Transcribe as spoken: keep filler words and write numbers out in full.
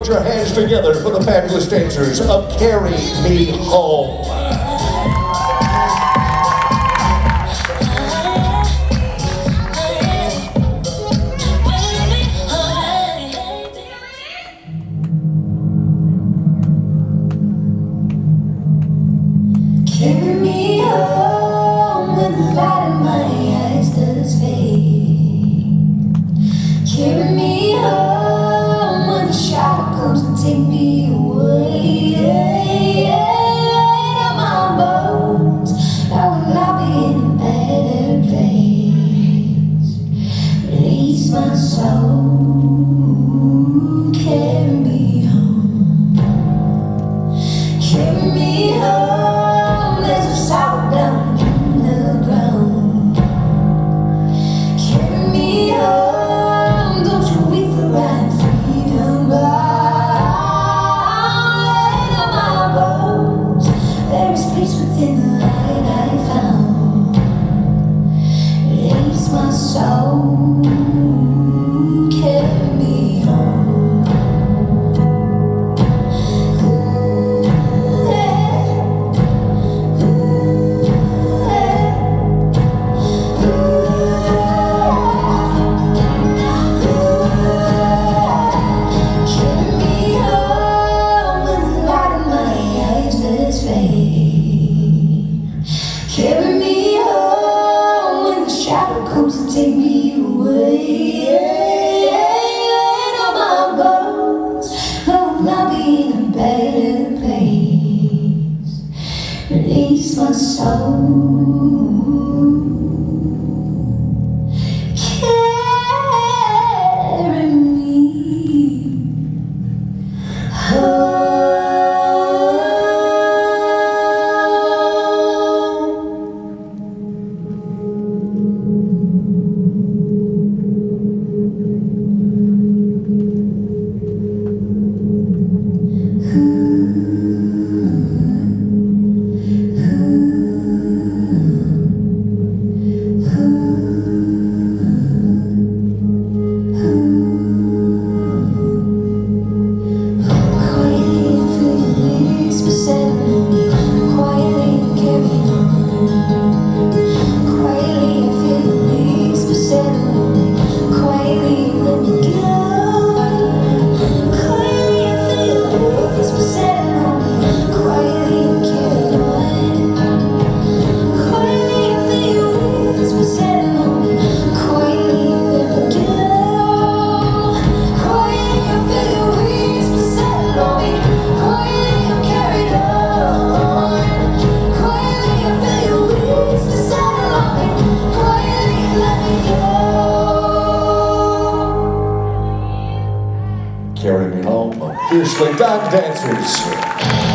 your hands together for the fabulous dancers of Carry Me Home. Carry me home when the light in my eyes does fade. Carry me home when the shadow comes to take me away. Lay down my bones, I will not be in a better place. Release my soul, carry me home. Carry me home. Sour down in the ground. Carry me home, don't you weep for right freedom bound. Lay down my bones, there is peace within the light I found. Release my soul, carry me home. Carry me home when the shadow comes to take me away. Lay down my bones, I will not be in a better place. Release my soul. Carry me home. Carry Me Home, Fiercely Done Dancers.